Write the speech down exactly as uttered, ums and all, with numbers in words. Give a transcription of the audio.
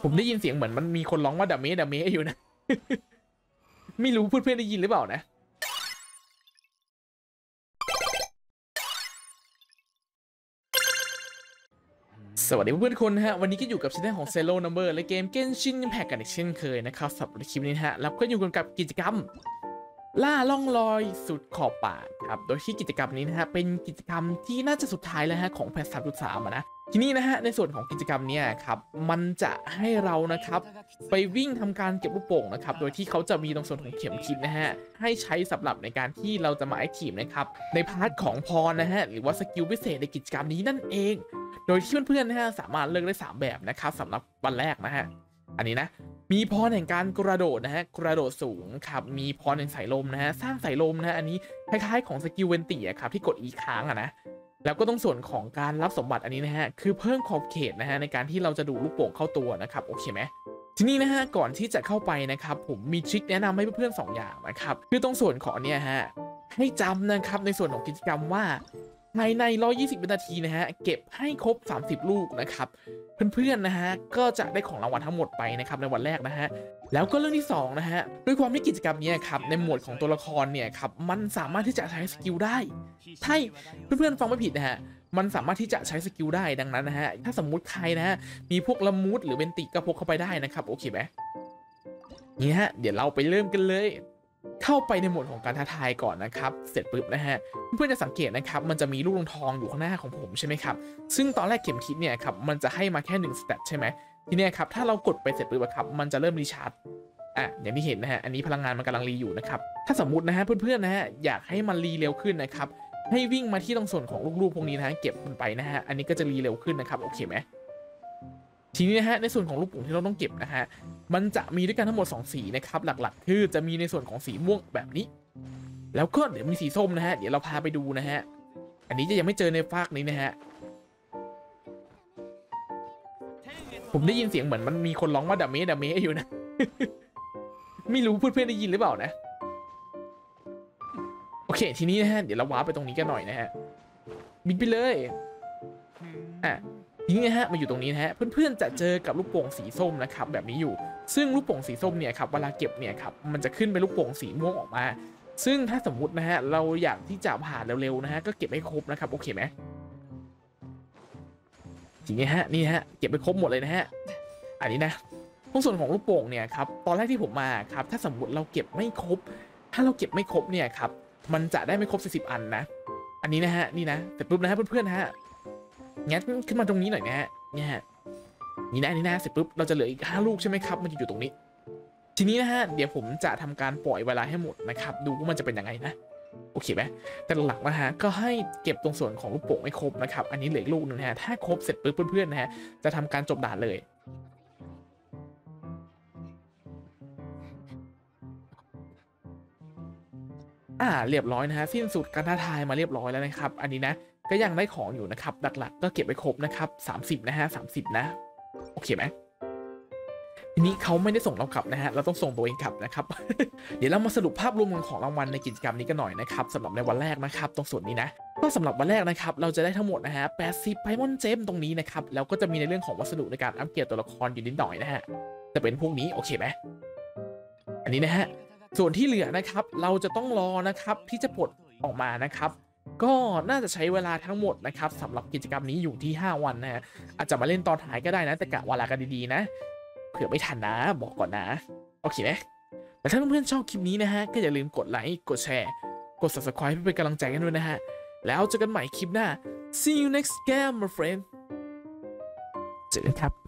ผมได้ยินเสียงเหมือนมันมีคนร้องว่าดัมเมดัมเมอยู่นะ ไม่รู้เพื่อนๆได้ยินหรือเปล่านะสวัสดีเพื่อนๆทุกคนนะฮะวันนี้ก็อยู่กับช่องของ Zero Number และเกม Genshin Impact กันอีกเช่นเคยนะครับสำหรับคลิปนี้นะฮะแล้วก็อยู่กันกับกิจกรรมล่าล่องลอยสุดขอบป่าครับโดยที่กิจกรรมนี้นะฮะเป็นกิจกรรมที่น่าจะสุดท้ายแล้วฮะของแพท สามจุดสาม อ่ะนะทีนี้นะฮะในส่วนของกิจกรรมเนี้ยครับมันจะให้เรานะครับไปวิ่งทำการเก็บลูกโป่งนะครับโดยที่เขาจะมีตรงส่วนของเข็มทิศนะฮะให้ใช้สำหรับในการที่เราจะมาแอคทีฟนะครับในพาร์ทของพรนะฮะหรือว่าสกิลพิเศษในกิจกรรมนี้นั่นเองโดยที่เพื่อนๆนะฮะสามารถเลือกได้สามแบบนะครับสำหรับวันแรกนะฮะอันนี้นะมีพรแห่งการกระโดดนะฮะกระโดดสูงครับมีพรแห่งสายลมนะฮะสร้างสายลมนะฮะอันนี้คล้ายๆของสกิลเวนตี้ครับที่กดอีค้างอะนะแล้วก็ต้องส่วนของการรับสมบัติอันนี้นะฮะคือเพิ่มขอบเขตนะฮะในการที่เราจะดูลูกโป่งเข้าตัวนะครับโอเคไหมทีนี้นะฮะก่อนที่จะเข้าไปนะครับผมมีทริคแนะนำให้เพื่อนๆสองอย่างนะครับคือตรงส่วนของเนี่ยฮะให้จำนะครับในส่วนของกิจกรรมว่าภายในหนึ่งร้อยยี่สิบวินาทีนะฮะเก็บให้ครบสามสิบลูกนะครับเพื่อนๆนะฮะก็จะได้ของรางวัลทั้งหมดไปนะครับในวันแรกนะฮะแล้วก็เรื่องที่สองนะฮะด้วยความที่กิจกรรมนี้ครับในหมวดของตัวละครเนี่ยครับมันสามารถที่จะใช้สกิลได้ใช่เพื่อนๆฟังไม่ผิดนะฮะมันสามารถที่จะใช้สกิลได้ดังนั้นนะฮะถ้าสมมุติใครนะฮะมีพวกละมุดหรือเบนติก็พกเข้าไปได้นะครับโอเคไหมนี่ฮะเดี๋ยวเราไปเริ่มกันเลยเข้าไปในโหมดของการท้าทายก่อนนะครับเสร็จปุ๊บนะฮะเพื่อนๆจะสังเกตนะครับมันจะมีลูกลงทองอยู่ข้างหน้าของผมใช่ไหมครับซึ่งตอนแรกเข็มทิศเนี่ยครับมันจะให้มาแค่หนึ่งสเตตใช่ไหมทีนี้ครับถ้าเรากดไปเสร็จปุ๊บครับมันจะเริ่มรีชาร์จอ่ะอย่างที่เห็นนะฮะอันนี้พลังงานมันกำลังรีอยู่นะครับถ้าสมมุตินะฮะเพื่อนๆนะฮะอยากให้มันรีเร็วขึ้นนะครับให้วิ่งมาที่ตรงส่วนของลูกๆพวกนี้นะฮะเก็บมันไปนะฮะอันนี้ก็จะรีเร็วขึ้นนะครับโอเคไหมทีนี้นะฮะในส่วนของลูกโป่งที่เราต้องเก็บนะฮะมันจะมีด้วยกันทั้งหมดสองสีนะครับหลักๆคือจะมีในส่วนของสีม่วงแบบนี้แล้วก็เดี๋ยวมีสีส้มนะฮะเดี๋ยวเราพาไปดูนะฮะอันนี้จะยังไม่เจอในฟากนี้นะฮะผมได้ยินเสียงเหมือนมันมีคนร้องว่าดัมเมดัมเมอยู่นะ ไม่รู้เพื่อนๆได้ยินหรือเปล่านะโอเคทีนี้นะฮะเดี๋ยวเราว้าไปตรงนี้กันหน่อยนะฮะบินไปเลยอ่ะทีนี้นะฮะมาอยู่ตรงนี้นะฮะเพื่อนๆจะเจอกับลูกโป่งสีส้มนะครับแบบนี้อยู่ซึ่งลูกโป่งสีส้มเนี่ยครับเวลาเก็บเนี่ยครับมันจะขึ้นเป็นลูกโป่งสีม่วงออกมาซึ่งถ้าสมมุตินะฮะเราอยากที่จะผ่านเร็วๆนะฮะก็เก็บให้ครบนะครับโอเคไหมทีนี้ฮะนี่ฮะเก็บไปครบหมดเลยนะฮะอันนี้นะตรงส่วนของลูกโป่งเนี่ยครับตอนแรกที่ผมมาครับถ้าสมมติเราเก็บไม่ครบถ้าเราเก็บไม่ครบเนี่ยครับมันจะได้ไม่ครบสี่สิบอันนะอันนี้นะฮะนี่นะแต่ปุ๊บนะฮะเพื่อนๆนะฮะงั้นขึ้นมาตรงนี้หน่อยนะฮะเนี่ยนี่นะนี่นะเสร็จปุ๊บเราจะเหลืออีกห้าลูกใช่ไหมครับมันจะอยู่ตรงนี้ทีนี้นะฮะเดี๋ยวผมจะทำการปล่อยเวลาให้หมดนะครับดูว่ามันจะเป็นยังไงนะโอเคไหมแต่หลักนะฮะก็ให้เก็บตรงส่วนของลูกโป่งให้ครบนะครับอันนี้เหลือลูกนึงนะฮะถ้าครบเสร็จปุ๊บเพื่อนๆนะฮะจะทำการจบด่านเลยอ่าเรียบร้อยนะฮะสิ้นสุดการท้าทายมาเรียบร้อยแล้วนะครับอันนี้นะก็ยังได้ของอยู่นะครับหลักๆก็เก็บไปครบนะครับสามสิบนะฮะสามสิบนะโอเคไหมทีนี้เขาไม่ได้ส่งเรากลับนะฮะเราต้องส่งตัวเองกลับนะครับ เดี๋ยวเรามาสรุปภาพรวมของรางวัลในกิจกรรมนี้กันหน่อยนะครับสำหรับในวันแรกนะครับตรงส่วนนี้นะก็สำหรับวันแรกนะครับเราจะได้ทั้งหมดนะฮะแปดสิบไพมอนเจมตรงนี้นะครับแล้วก็จะมีในเรื่องของวัสดุในการอัปเกรดตัวละครอยู่นิดหน่อยนะฮะจะเป็นพวกนี้โอเคไหมอันนี้นะฮะส่วนที่เหลือนะครับเราจะต้องรอนะครับที่จะปลดออกมานะครับก็น่าจะใช้เวลาทั้งหมดนะครับสำหรับกิจกรรมนี้อยู่ที่ห้าวันนะฮะอาจจะมาเล่นตอนท้ายก็ได้นะแต่กะเวลากันดีๆนะเผื่อไม่ทันนะบอกก่อนนะโอเคไหมแต่ถ้าเพื่อนๆชอบคลิปนี้นะฮะก็อย่าลืมกดไลค์กดแชร์กด ซับสไครบ์ เพื่อเป็นกำลังใจกันด้วยนะฮะแล้วเจอกันใหม่คลิปหน้า see you next game my friend เจอกันครับ